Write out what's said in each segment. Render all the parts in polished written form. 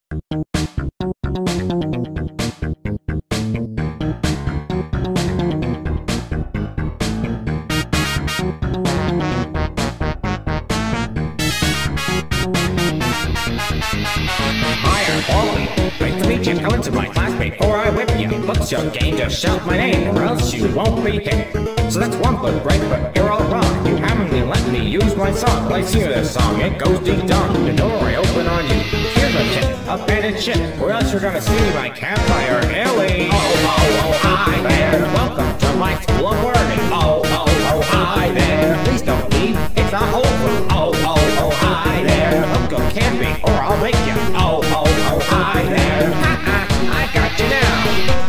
Come into my class before I whip you. What's your game? Just shout my name or else you won't be hit. So that's one foot break, but you're all wrong. You haven't let me use my song. Well, I sing this song, it goes deep down. The door I open on you. Here's a kid, abandoned shit. Or else you're gonna see my campfire alley. Oh, hi there. Welcome to my school of learning. Oh, hi there. Please don't leave, it's not over. Oh, hi there. Don't go camping or I'll make you. Oh, hi there. I got you now.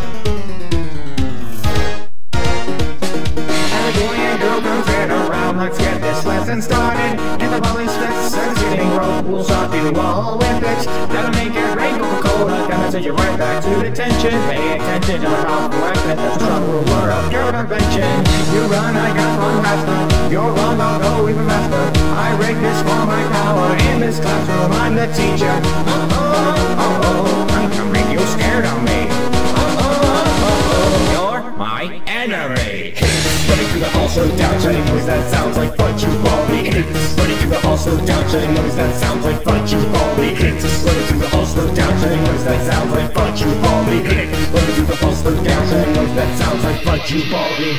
Every boy and girl comes in around. Let's get this lesson started. In the volley steps and sitting rope, we'll start you all with it. That'll make it rain Coca-Cola. Gonna send you right back to detention. Pay attention to the mouth weapon. That's a strong ruler of your invention. You run, I got one master. You're wrong, I'll go even faster. I rake this for my power. In this classroom, I'm the teacher. I'm gonna make you scared of me. You're my enemy. Running through the hall, so down, shining noise that sounds like fudge, you baldy hits. Running through the hall, so down, shining noise that sounds like fudge, you baldy hits. Running through the hall, so down, shining noise that sounds like fudge, you baldy hits. Running through the hall, so down, shining noise that sounds like fudge, you baldy.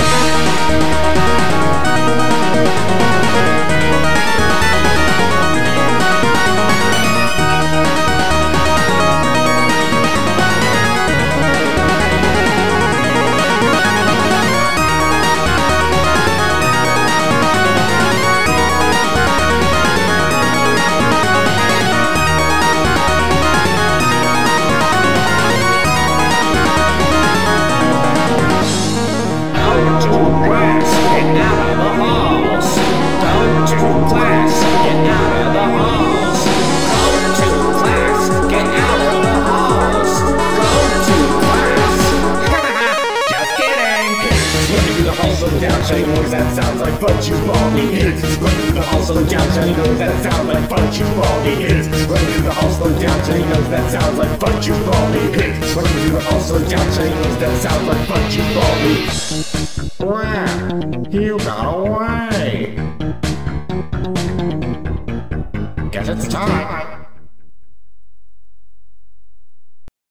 Shining noise that sounds like fudge, you baldy hits. Running through the hall, slow down, shining noise that sounds like fudge, you baldy hits. Running through the hall, slow down, shining noise that sounds like fudge, you baldy hits. Running through the hall, slow down, shining noise that sounds like fudge, you baldy. Wow, you got away. Guess it's time.